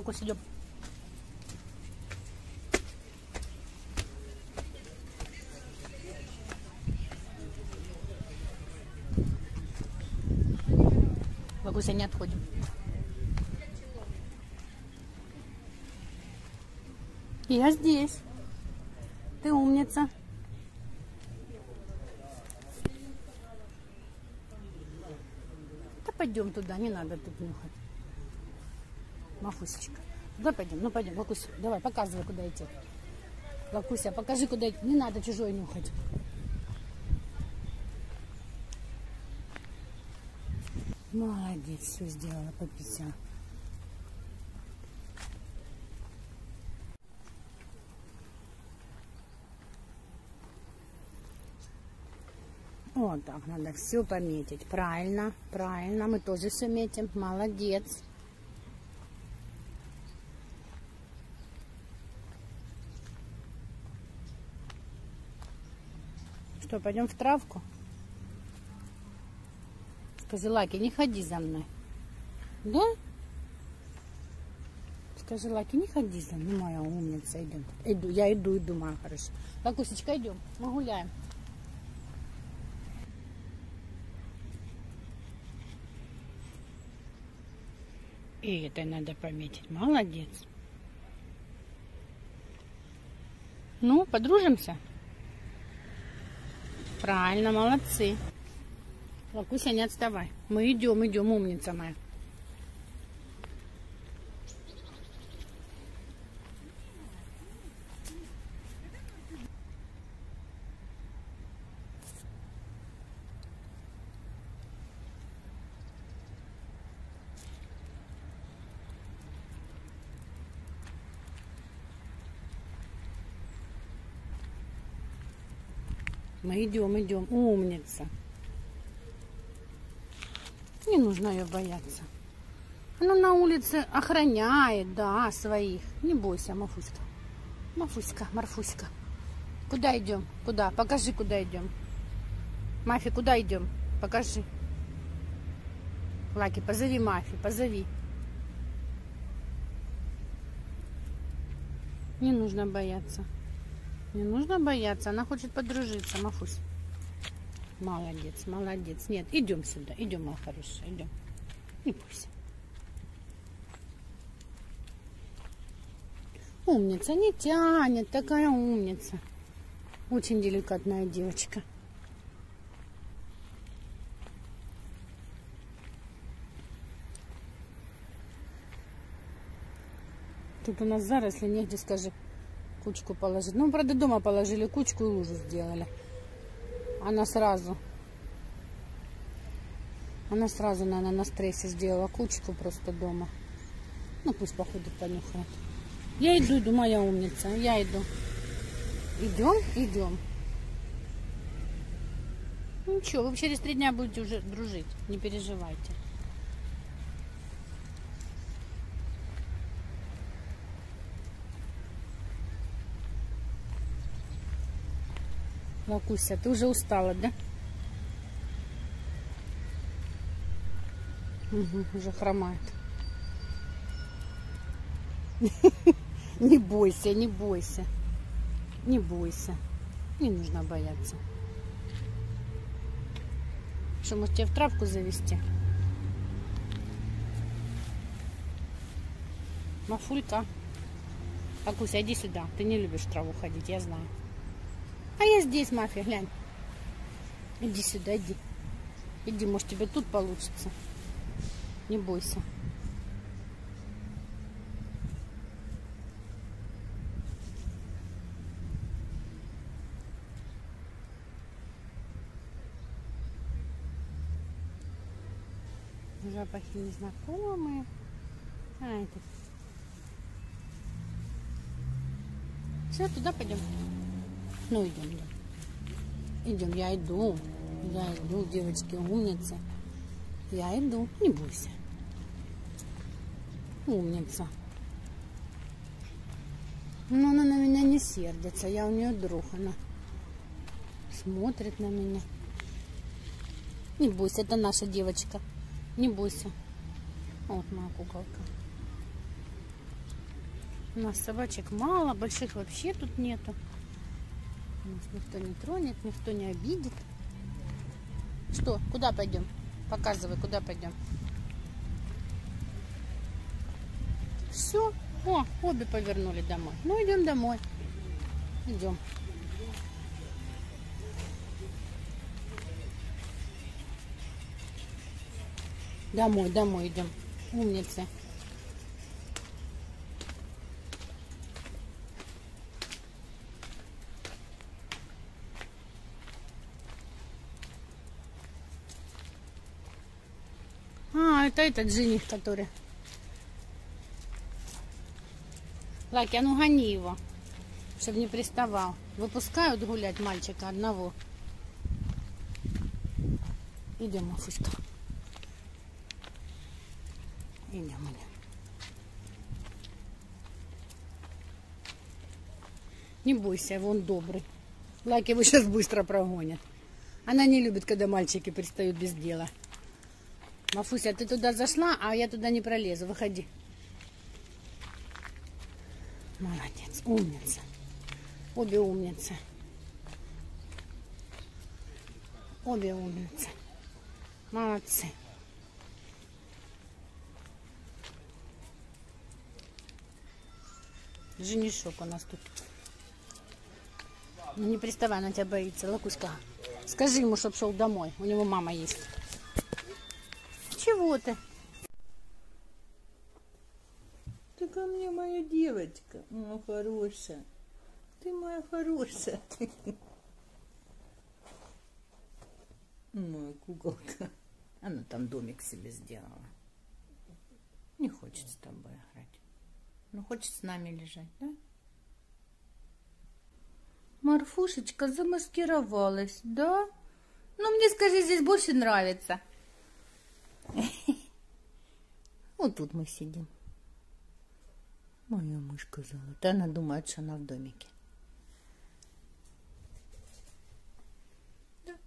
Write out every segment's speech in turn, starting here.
Лакусь, идем. Лакуся, не отходим. Я здесь. Ты умница. Да пойдем туда, не надо тут нюхать. Мафусечка. Туда пойдем. Ну пойдем, Лакуся, давай, показывай, куда идти. Лакуся, покажи, куда идти. Не надо чужой нюхать. Молодец, все сделала по 50. Вот так надо все пометить. Правильно, правильно. Мы тоже все метим. Молодец. Что, пойдем в травку? Скажи, Лаки, не ходи за мной. Да? Скажи, Лаки, не ходи за мной, моя умница. Идем. Иду, я иду, моя хорошая. Лакусечка, идем, мы гуляем. И это надо пометить. Молодец. Ну, подружимся? Правильно, молодцы. Лакуся, не отставай. Мы идем, идем, умница моя. Мы идем, идем. Умница. Не нужно ее бояться. Она на улице охраняет, да, своих. Не бойся, Мафуська. Мафуська, Марфуська. Куда идем? Куда? Покажи, куда идем. Мафи, куда идем? Покажи. Лаки, позови Мафи, позови. Не нужно бояться. Не нужно бояться. Она хочет подружиться, Мафусь. Молодец, молодец. Нет, идем сюда. Идем, моя хорошая, идем. Не бойся. Умница, не тянет. Такая умница. Очень деликатная девочка. Тут у нас заросли, негде, скажи, кучку положить. Ну, правда, дома положили кучку и лужу сделали. Она сразу, наверное, на стрессе сделала кучку просто дома. Ну, пусть походит, понюхает. Я иду, моя умница, я иду. Идем, идем. Ничего, вы через 3 дня будете уже дружить, не переживайте. Лакуся, ты уже устала, да? Угу, уже хромает. Не бойся, не бойся. Не бойся. Не нужно бояться. Что, может, тебя в травку завести? Мафулька. Лакуся, иди сюда. Ты не любишь в траву ходить, я знаю. А я здесь, Мафия, глянь. Иди сюда, иди. Иди, может, тебе тут получится. Не бойся. Запахи незнакомые. А, это... Все, туда пойдем. Ну, идем, идем. Идем, я иду. Я иду, девочки, умницы. Я иду, не бойся. Умница. Но она на меня не сердится. Я у нее друг. Она смотрит на меня. Не бойся, это наша девочка. Не бойся. Вот моя куколка. У нас собачек мало, больших вообще тут нету. Нас никто не тронет, никто не обидит. Что, куда пойдем? Показывай, куда пойдем. Все. О, обе повернули домой. Ну, идем домой. Идем. Домой, домой идем. Умницы. А, это этот жених, который. Лаки, а ну гони его, чтобы не приставал. Выпускают гулять мальчика одного. Идем, Мафуська. Идем. Не бойся, он добрый. Лаки его сейчас быстро прогонят. Она не любит, когда мальчики пристают без дела. Мафуся, ты туда зашла, а я туда не пролезу. Выходи. Молодец, умница. Обе умницы. Обе умницы. Молодцы. Женишок у нас тут. Ну не приставай, она тебя боится. Лакуська, скажи ему, чтоб шел домой. У него мама есть. Чего ты? Ты ко мне моя девочка, моя хорошая. Ты моя хорошая. Моя куколка. Она там домик себе сделала. Не хочет с тобой играть. Ну, хочет с нами лежать, да? Марфушечка замаскировалась, да? Ну, мне скажи, здесь больше нравится. Вот тут мы сидим. Моя мышка золотая. Она думает, что она в домике. Да.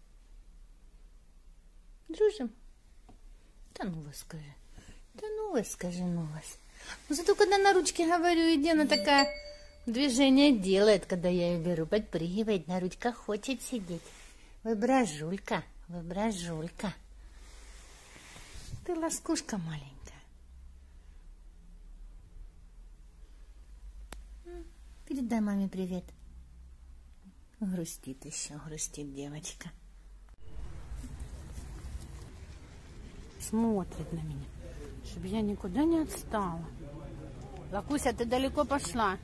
Дружим? Да ну вас скажи. Да ну вас скажи, ну вас. Ну зато когда на ручке говорю, иди, она такая движение делает, когда я ее беру. Подпрыгивает, на ручках хочет сидеть. Воображулька, воображулька. Ты ласкушка маленькая. Передай маме привет. Грустит еще, грустит девочка. Смотрит на меня, чтобы я никуда не отстала. Лакуся, ты далеко пошла.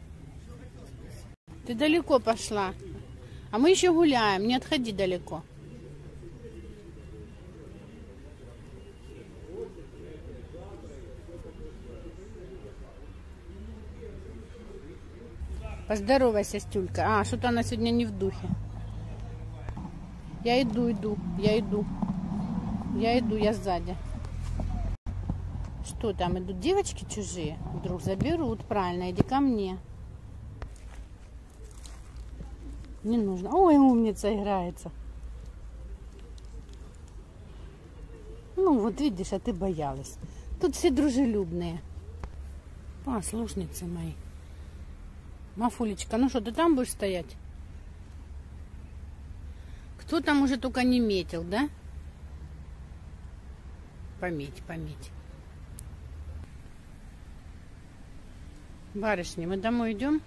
Ты далеко пошла. А мы еще гуляем, не отходи далеко. Поздоровайся, Стюлька. А, что-то она сегодня не в духе. Я иду, я сзади. Что там, идут девочки чужие? Вдруг заберут, правильно, иди ко мне. Не нужно. Ой, умница играется. Ну, вот видишь, а ты боялась. Тут все дружелюбные. Послушницы мои. Мафулечка, ну что, ты там будешь стоять? Кто там уже только не метил, да? Пометь. Барышни, мы домой идем?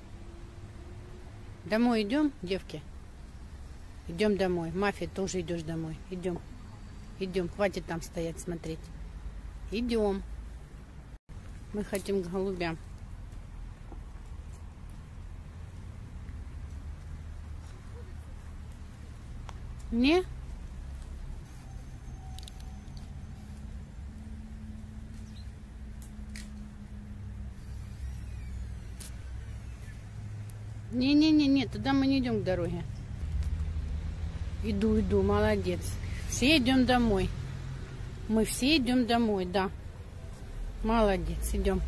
Домой идем, девки? Идем домой. Мафия, тоже идешь домой. Идем. Хватит там стоять, смотреть. Идем. Мы хотим к голубям. Не? Не, туда мы не идем к дороге. Иду, молодец. Все идем домой. Мы все идем домой, да. Молодец, идем.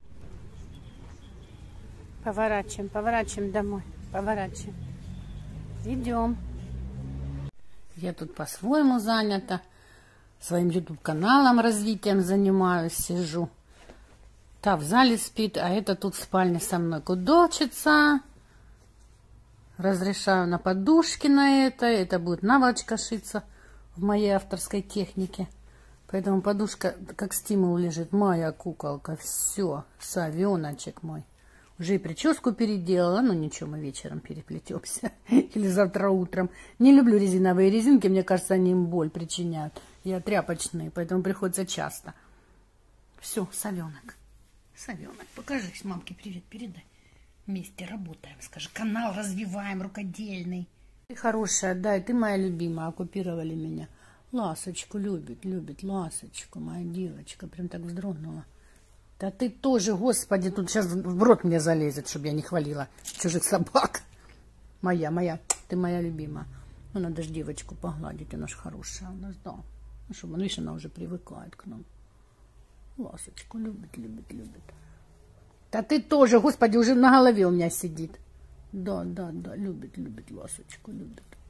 Поворачиваем домой. Поворачиваем. Идем. Я тут по-своему занята. Своим YouTube-каналом развитием занимаюсь, сижу. Та в зале спит, а это тут в спальне со мной кудочится. Разрешаю на подушке на это. Это будет наволочка шиться в моей авторской технике. Поэтому подушка как стимул лежит. Моя куколка. Все, совеночек мой. Уже и прическу переделала. Ну ничего, мы вечером переплетемся. Или завтра утром. Не люблю резиновые резинки. Мне кажется, они им боль причиняют. Я тряпочные, поэтому приходится часто. Все, совенок. Совенок, покажись, мамке привет передай. Вместе работаем, скажи, канал развиваем, рукодельный. Ты хорошая, да, и ты моя любимая, оккупировали меня. Ласочку любит, ласочку, моя девочка, прям так вздрогнула. Да ты тоже, господи, тут сейчас в рот мне залезет, чтобы я не хвалила чужих собак. Моя, ты моя любимая. Ну, надо же девочку погладить, она же хорошая у нас, да. Ну, чтобы, видишь, она уже привыкает к нам. Ласочку любит. Да ты тоже, господи, уже на голове у меня сидит. Да, любит ласочку, любит.